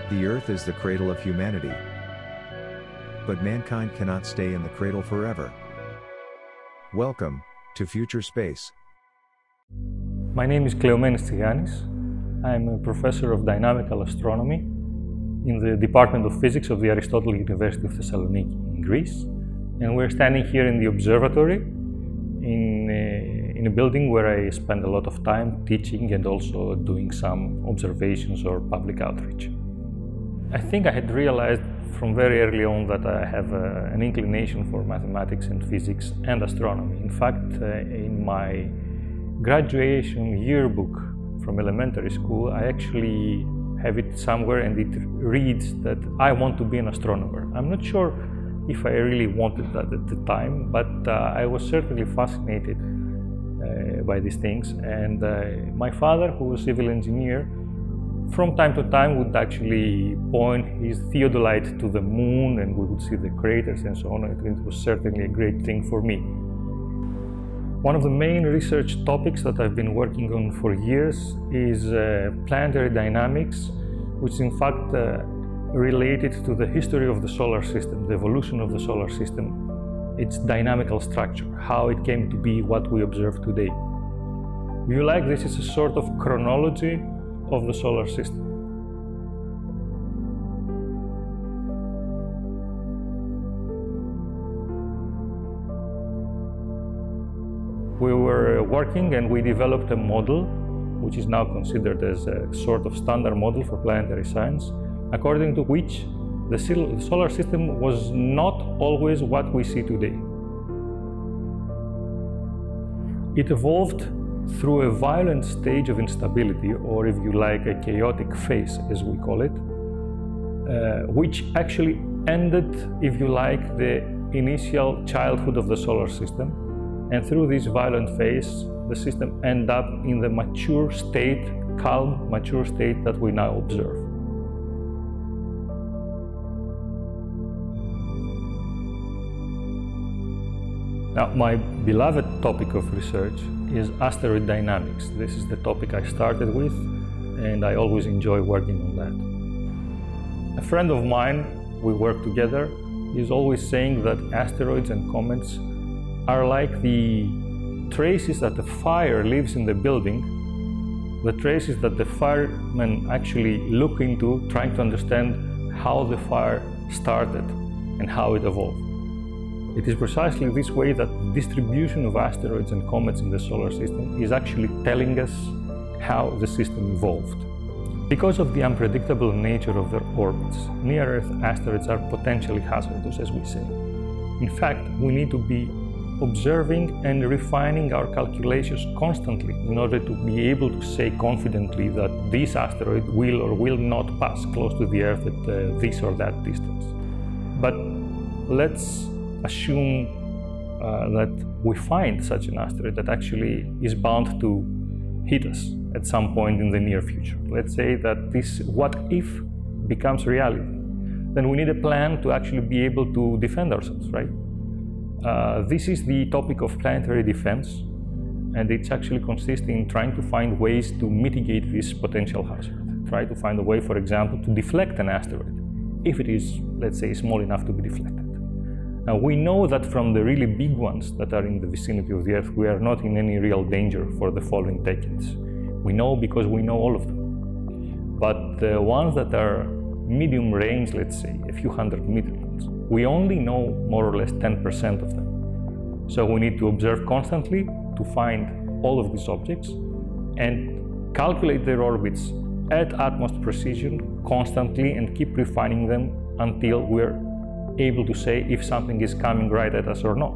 The Earth is the cradle of humanity. But mankind cannot stay in the cradle forever. Welcome to Future Space. My name is Κλεομένης Τσιγάνης. I'm a professor of dynamical astronomy in the Department of Physics of the Aristotle University of Thessaloniki in Greece. And we're standing here in the observatory in a building where I spend a lot of time teaching and also doing some observations or public outreach. I think I had realized from very early on that I have an inclination for mathematics and physics and astronomy. In fact, in my graduation yearbook from elementary school, I actually have it somewhere and it reads that I want to be an astronomer. I'm not sure if I really wanted that at the time, but I was certainly fascinated by these things. And my father, who was a civil engineer, from time to time would actually point his theodolite to the moon and we would see the craters and so on. It was certainly a great thing for me. One of the main research topics that I've been working on for years is planetary dynamics, which is in fact related to the history of the solar system, the evolution of the solar system, its dynamical structure, how it came to be what we observe today. If you like, this is a sort of chronology of the solar system. We were working and we developed a model which is now considered as a sort of standard model for planetary science, according to which the solar system was not always what we see today. It evolved through a violent stage of instability, or if you like, a chaotic phase, as we call it, which actually ended, if you like, the initial childhood of the solar system. And through this violent phase, the system ended up in the mature state, calm, mature state that we now observe. Now, my beloved topic of research is asteroid dynamics. This is the topic I started with, and I always enjoy working on that. A friend of mine, we work together, is always saying that asteroids and comets are like the traces that a fire leaves in the building, the traces that the firemen actually look into, trying to understand how the fire started and how it evolved. It is precisely this way that the distribution of asteroids and comets in the solar system is actually telling us how the system evolved. Because of the unpredictable nature of their orbits, near-Earth asteroids are potentially hazardous, as we say. In fact, we need to be observing and refining our calculations constantly in order to be able to say confidently that this asteroid will or will not pass close to the Earth at this or that distance. But let's assume that we find such an asteroid that actually is bound to hit us at some point in the near future. Let's say that this what if becomes reality. Then we need a plan to actually be able to defend ourselves, right? This is the topic of planetary defense, and it's actually consists in trying to find ways to mitigate this potential hazard. Try to find a way, for example, to deflect an asteroid, if it is, let's say, small enough to be deflected. Now, we know that from the really big ones that are in the vicinity of the Earth, we are not in any real danger for the following decades. We know because we know all of them. But the ones that are medium range, let's say, a few hundred meters, we only know more or less 10% of them. So we need to observe constantly to find all of these objects and calculate their orbits at utmost precision constantly and keep refining them until we're able to say if something is coming right at us or not.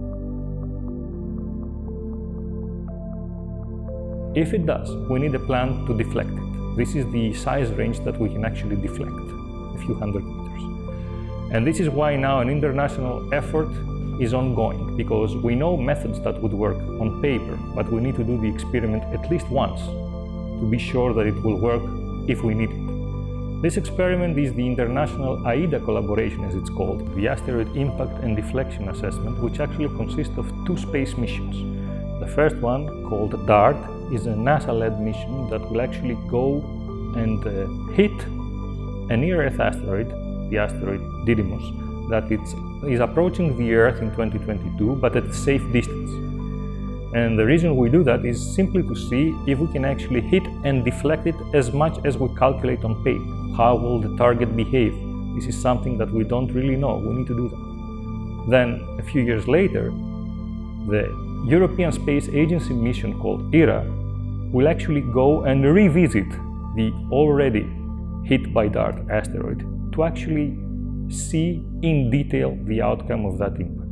If it does, we need a plan to deflect it. This is the size range that we can actually deflect, a few hundred meters. And this is why now an international effort is ongoing, because we know methods that would work on paper, but we need to do the experiment at least once to be sure that it will work if we need it. This experiment is the international AIDA collaboration, as it's called, the Asteroid Impact and Deflection Assessment, which actually consists of 2 space missions. The first one, called DART, is a NASA-led mission that will actually go and hit a near-Earth asteroid, the asteroid Didymos, that is approaching the Earth in 2022, but at a safe distance. And the reason we do that is simply to see if we can actually hit and deflect it as much as we calculate on paper. How will the target behave? This is something that we don't really know. We need to do that. Then, a few years later, the European Space Agency mission called ERA will actually go and revisit the already hit by DART asteroid to actually see in detail the outcome of that impact.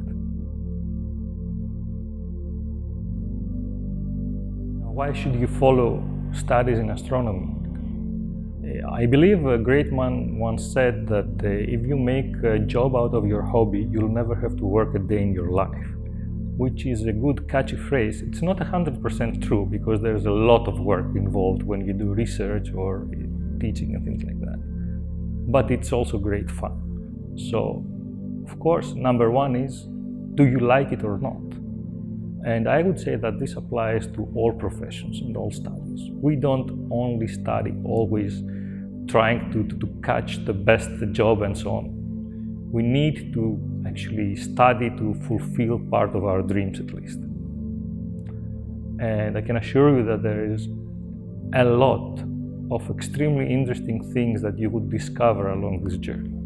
Now, why should you follow studies in astronomy? I believe a great man once said that if you make a job out of your hobby, you'll never have to work a day in your life, which is a good catchy phrase. It's not 100% true, because there's a lot of work involved when you do research or teaching and things like that. But it's also great fun. So, of course, number one is, do you like it or not? And I would say that this applies to all professions and all studies. We don't only study always trying to catch the best job and so on. We need to actually study to fulfill part of our dreams at least. And I can assure you that there is a lot of extremely interesting things that you would discover along this journey.